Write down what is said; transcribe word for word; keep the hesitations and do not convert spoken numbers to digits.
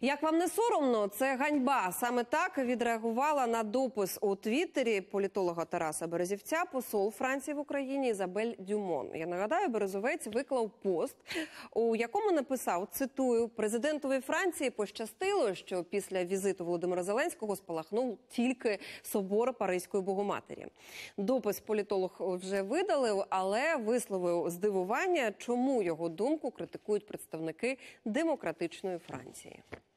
Як вам не соромно? Це ганьба. Саме так відреагувала на допис у Твіттері політолога Тараса Березівця посол Франції в Україні Ізабель Дюмон. Я нагадаю, Березовець виклав пост, у якому написав, цитую, «Президентові Франції пощастило, що після візиту Володимира Зеленського спалахнув тільки собор Паризької Богоматері». Допис політолог вже видалив, але висловив здивування, чому його думку критикують представники демократичної Франції.